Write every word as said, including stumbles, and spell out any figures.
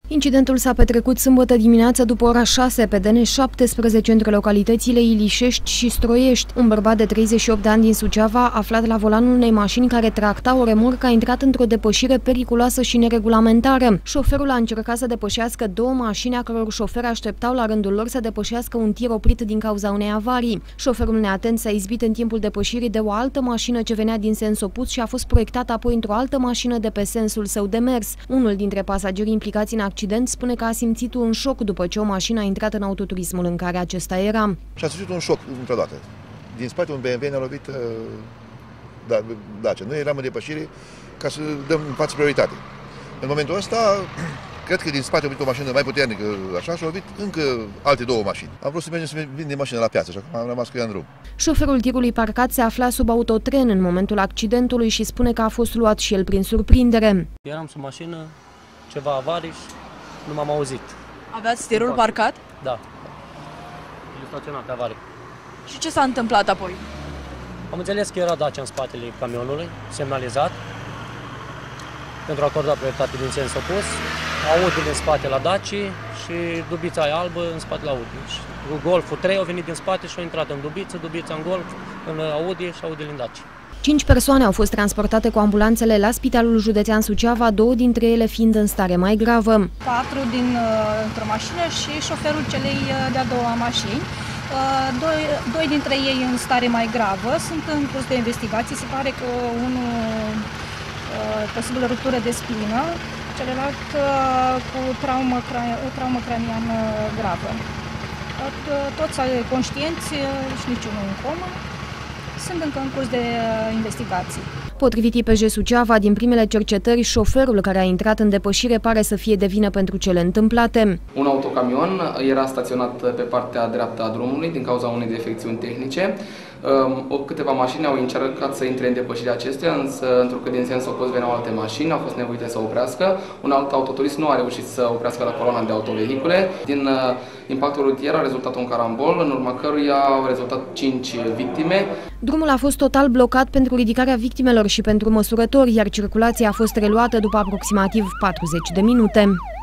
Incidentul s-a petrecut sâmbătă dimineață după ora șase pe D N șaptesprezece între localitățile Ilișești și Stroiești. Un bărbat de treizeci și opt de ani din Suceava, aflat la volanul unei mașini care tracta o remorcă, a intrat într-o depășire periculoasă și neregulamentară. Șoferul a încercat să depășească două mașini, a căror șoferi așteptau la rândul lor să depășească un tir oprit din cauza unei avarii. Șoferul neatent s-a izbit în timpul depășirii de o altă mașină ce venea din sens opus și a fost proiectat apoi într-o altă mașină de pe sensul său de mers. Unul dintre pasagerii implicați în accident spune că a simțit un șoc după ce o mașină a intrat în autoturismul în care acesta era. Și a simțit un șoc într-o dată. Din spate un B M W ne-a lovit da, Dacia. Noi eram în depășire ca să dăm în față prioritate. În momentul ăsta, cred că din spate a venit o mașină mai puternică, așa, și a lovit încă alte două mașini. Am vrut să mergem să vindem mașina la piață și acum am rămas cu ea în drum. Șoferul tirului parcat se afla sub autotren în momentul accidentului și spune că a fost luat și el prin surprindere. Eram sub mașină, ceva avarii și nu m-am auzit. Aveați tirul parcat? Da. E staționat avarii. Și ce s-a întâmplat apoi? Am înțeles că era Dacia în spatele camionului, semnalizat, pentru a acorda prioritate din sens opus. Audi în spate la Dacia și dubița aia albă în spatele Audi. Golful trei au venit din spate și au intrat în dubiță, dubița în Golf, în Audi și Audi în Dacia. Cinci persoane au fost transportate cu ambulanțele la Spitalul Județean Suceava, două dintre ele fiind în stare mai gravă. Patru din într-o mașină și șoferul celei de-a doua mașini. Doi, doi dintre ei în stare mai gravă, sunt în curs de investigații. Se pare că unul posibil ruptură de spină, celălalt cu traumă, traumă craniană gravă. Toți conștienți și niciunul în comă. Sunt încă în curs de investigații. Potrivit I P J Suceava, din primele cercetări, șoferul care a intrat în depășire pare să fie de vină pentru cele întâmplate. Un autocamion era staționat pe partea dreaptă a drumului din cauza unei defecțiuni tehnice. Câteva mașini au încercat să intre în depășirea acesteia, însă întrucât din sens opus veneau alte mașini, au fost nevoite să oprească. Un alt autoturist nu a reușit să oprească la coloana de autovehicule. Din impactul rutier a rezultat un carambol, în urma căruia au rezultat cinci victime. Drumul a fost total blocat pentru ridicarea victimelor și pentru măsurători, iar circulația a fost reluată după aproximativ patruzeci de minute.